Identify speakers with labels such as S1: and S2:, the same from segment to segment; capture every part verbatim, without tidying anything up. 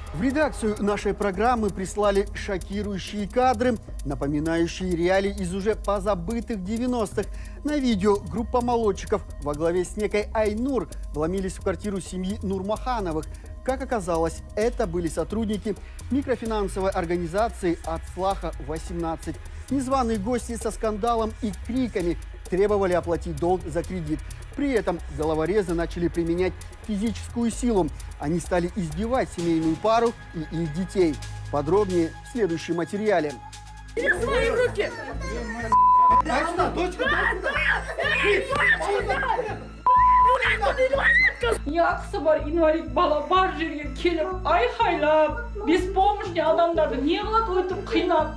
S1: В редакцию нашей программы прислали шокирующие кадры, напоминающие реалии из уже позабытых девяностых. На видео группа молодчиков во главе с некой Айнур вломились в квартиру семьи Нурмахановых. Как оказалось, это были сотрудники микрофинансовой организации «Ацлаха восемнадцать». Незваные гости со скандалом и криками требовали оплатить долг за кредит. При этом головорезы начали применять физическую силу. Они стали избивать семейную пару и их детей. Подробнее в следующем материале.
S2: Свои руки! Яқсы бар инвалид бала бар жерге келіп айқайлап, беспомощный адамдарды не қылады өйтіп қинап.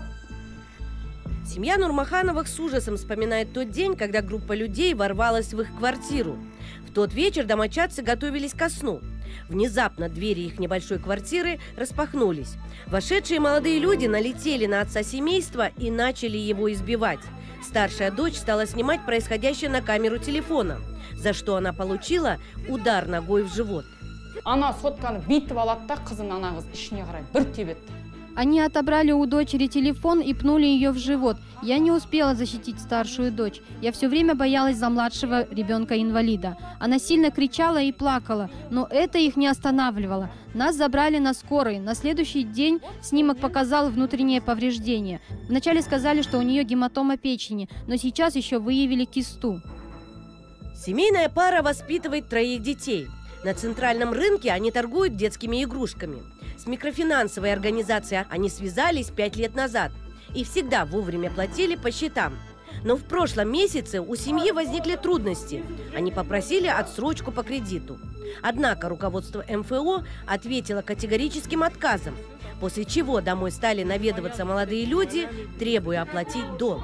S3: Семья Нурмахановых с ужасом вспоминает тот день, когда группа людей ворвалась в их квартиру. В тот вечер домочадцы готовились ко сну. Внезапно двери их небольшой квартиры распахнулись. Вошедшие молодые люди налетели на отца семейства и начали его избивать. Старшая дочь стала снимать происходящее на камеру телефона, за что она получила удар ногой в живот.
S2: Она сотканы битіп алады да, қызын ана қыз ішіне қарай бір тебеді.
S4: Они отобрали у дочери телефон и пнули ее в живот. Я не успела защитить старшую дочь. Я все время боялась за младшего ребенка-инвалида. Она сильно кричала и плакала, но это их не останавливало. Нас забрали на скорой. На следующий день снимок показал внутреннее повреждение. Вначале сказали, что у нее гематома печени, но сейчас еще выявили кисту.
S3: Семейная пара воспитывает троих детей. На центральном рынке они торгуют детскими игрушками. С микрофинансовой организацией они связались пять лет назад и всегда вовремя платили по счетам. Но в прошлом месяце у семьи возникли трудности. Они попросили отсрочку по кредиту. Однако руководство эм эф о ответило категорическим отказом, после чего домой стали наведываться молодые люди, требуя оплатить долг.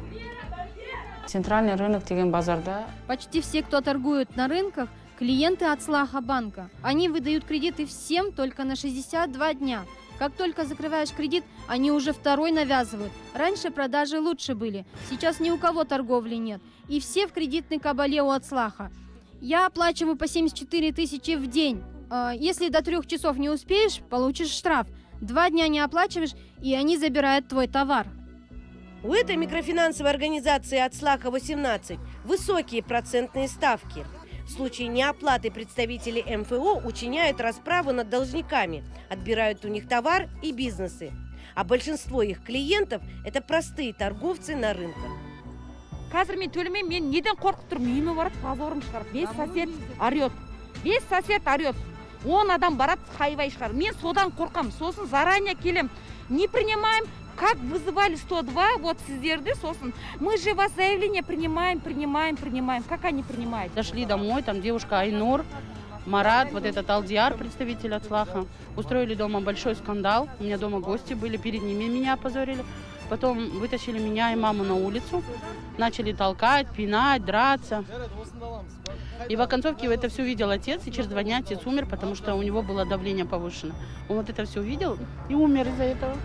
S2: Центральный рынок деген базарда.
S4: Почти все, кто торгует на рынках, клиенты Ацлаха банка. Они выдают кредиты всем только на шестьдесят два дня. Как только закрываешь кредит, они уже второй навязывают. Раньше продажи лучше были, сейчас ни у кого торговли нет. И все в кредитной кабале у Ацлаха. Я оплачиваю по семьдесят четыре тысячи в день. Если до трех часов не успеешь, получишь штраф. Два дня не оплачиваешь, и они забирают твой товар.
S3: У этой микрофинансовой организации «Ацлаха восемнадцать» высокие процентные ставки. В случае неоплаты представители эм эф о учиняют расправы над должниками, отбирают у них товар и бизнесы. А большинство их клиентов – это простые торговцы на рынках.
S5: Қазір мен төлемеймін, мен неден қорқып тұрмын, үйіме барады, позорым шығар. Бес сосед орет. Бес сосед орет. Он адам барады, хайвай шығар. Мен содан қорқам. Сосын заранее келем. Не принимаем. Как вызывали сто два, вот сіздерді, сосын, мы же вас заявление принимаем, принимаем, принимаем. Как они принимают?
S6: Зашли домой, там девушка Айнур, Марат, вот этот Алдиар, представитель Ацлаха. Устроили дома большой скандал. У меня дома гости были, перед ними меня опозорили. Потом вытащили меня и маму на улицу. Начали толкать, пинать, драться. И в оконцовке это все видел отец, и через два дня отец умер, потому что у него было давление повышено. Он вот это все увидел и умер из-за этого.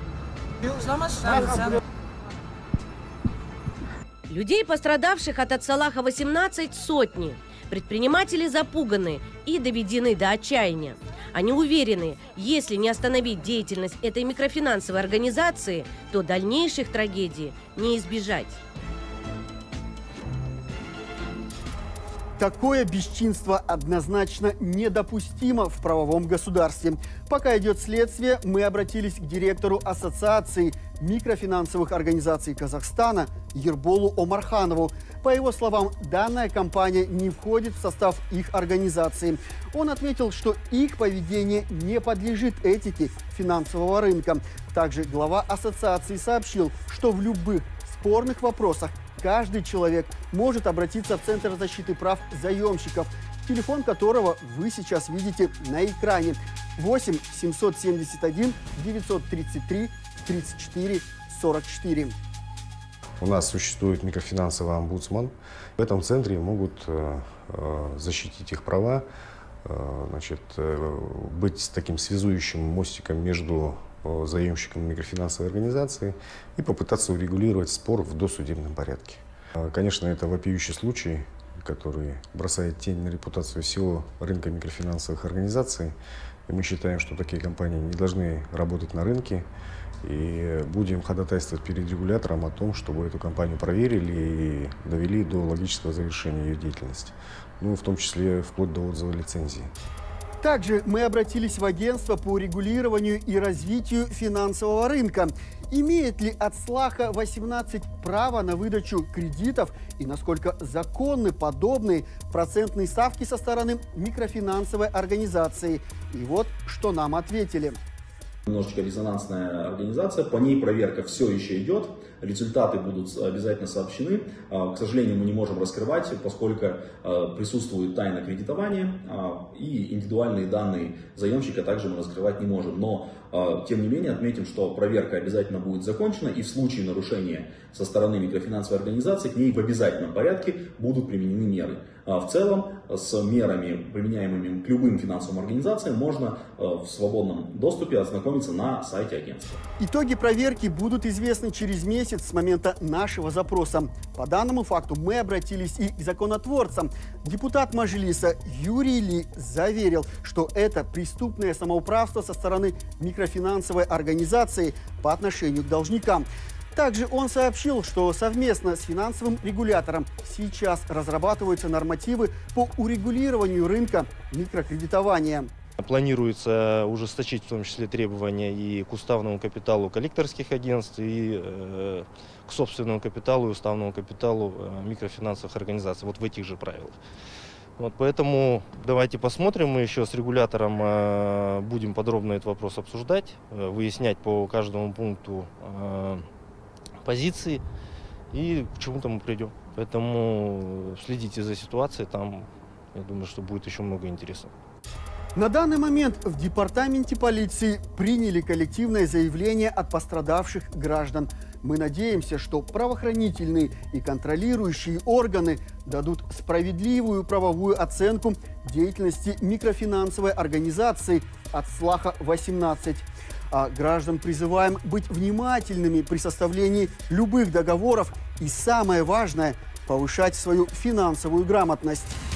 S3: Людей, пострадавших от Ацлаха восемнадцать, сотни. Предприниматели запуганы и доведены до отчаяния. Они уверены, если не остановить деятельность этой микрофинансовой организации, то дальнейших трагедий не избежать.
S1: Такое бесчинство однозначно недопустимо в правовом государстве. Пока идет следствие, мы обратились к директору Ассоциации микрофинансовых организаций Казахстана Ерболу Омарханову. По его словам, данная компания не входит в состав их организации. Он отметил, что их поведение не подлежит этике финансового рынка. Также глава ассоциации сообщил, что в любых спорных вопросах каждый человек может обратиться в Центр защиты прав заемщиков, телефон которого вы сейчас видите на экране. восемь семьсот семьдесят один девятьсот тридцать три тридцать четыре сорок четыре.
S7: У нас существует микрофинансовый омбудсман. В этом центре могут э, защитить их права, э, значит, э, быть таким связующим мостиком между заемщиком микрофинансовой организации и попытаться урегулировать спор в досудебном порядке. Конечно, это вопиющий случай, который бросает тень на репутацию всего рынка микрофинансовых организаций. И мы считаем, что такие компании не должны работать на рынке. И будем ходатайствовать перед регулятором о том, чтобы эту компанию проверили и довели до логического завершения ее деятельности. Ну, в том числе вплоть до отзыва лицензии.
S1: Также мы обратились в агентство по регулированию и развитию финансового рынка. Имеет ли Ацлаха восемнадцать право на выдачу кредитов и насколько законны подобные процентные ставки со стороны микрофинансовой организации? И вот что нам ответили.
S8: Немножечко резонансная организация, по ней проверка все еще идет, результаты будут обязательно сообщены. К сожалению, мы не можем раскрывать, поскольку присутствует тайна кредитования и индивидуальные данные заемщика также мы раскрывать не можем. Но, тем не менее, отметим, что проверка обязательно будет закончена и в случае нарушения со стороны микрофинансовой организации к ней в обязательном порядке будут применены меры. В целом, с мерами, применяемыми к любым финансовым организациям, можно в свободном доступе ознакомиться на сайте агентства.
S1: Итоги проверки будут известны через месяц с момента нашего запроса. По данному факту мы обратились и к законотворцам. Депутат Мажилиса Юрий Ли заверил, что это преступное самоуправство со стороны микрофинансовой организации по отношению к должникам. Также он сообщил, что совместно с финансовым регулятором сейчас разрабатываются нормативы по урегулированию рынка микрокредитования.
S9: Планируется ужесточить в том числе требования и к уставному капиталу коллекторских агентств, и э, к собственному капиталу и уставному капиталу э, микрофинансовых организаций, вот в этих же правилах. Вот, поэтому давайте посмотрим, мы еще с регулятором э, будем подробно этот вопрос обсуждать, э, выяснять по каждому пункту э, позиции и к чему-то мы придем. Поэтому следите за ситуацией, там, я думаю, что будет еще много интересного.
S1: На данный момент в департаменте полиции приняли коллективное заявление от пострадавших граждан. Мы надеемся, что правоохранительные и контролирующие органы дадут справедливую правовую оценку деятельности микрофинансовой организации Ацлаха восемнадцать. А граждан призываем быть внимательными при составлении любых договоров и, самое важное, повышать свою финансовую грамотность.